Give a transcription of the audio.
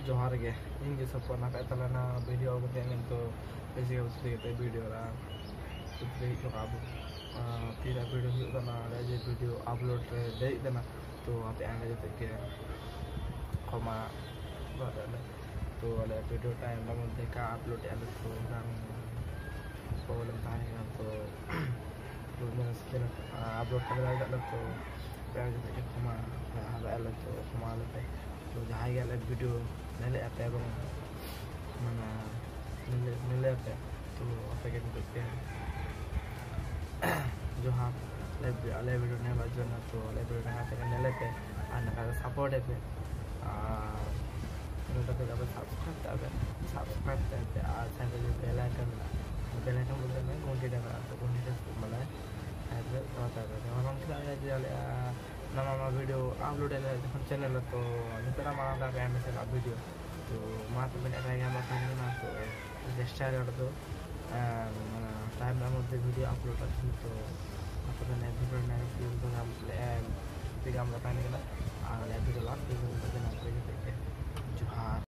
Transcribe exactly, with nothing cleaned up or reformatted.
जोहार गे इन गे सपोर्ट ना तला ना वीडियो को इन तो बेसिक उसके ते वीडियो रा उसके तो अब तीरा वीडियो हुआ ना जे वीडियो अपलोड दे देना तो आप आने जते के कमा बदले तो वाले वीडियो टाइम ला मध्य का अपलोड आले तो dan प्रॉब्लम था तो तो मैं स्किन अपलोड कर रहा तो yang juga ke koma ada ala to koma ala to jahai ala video nele apa bang mana nele nele apa to apa ke करते हैं जो हाँ लाइव लाइव वीडियो ने बाजू ना तो लाइव वीडियो ना पे नले पे आना का सपोर्ट है पे आ तो तो जब सब्सक्राइब तब सब्सक्राइब करते आज से जो बेल आइकन बेल आइकन बोलते हैं घंटी दबा तो घंटी से मतलब ऐसे होता है orang kita ada jadi nama-nama video upload ada di channel तो नितरा माना का एम एस वीडियो तो मात बने रहेगा माता नहीं ना तो जस्ट चार तो टाइम ना मध्य वीडियो अपलोड करती तो आप तो नए वीडियो नए वीडियो तो हम ले हम बताने के लिए आ ले वीडियो लास्ट वीडियो तो देना पड़ेगा।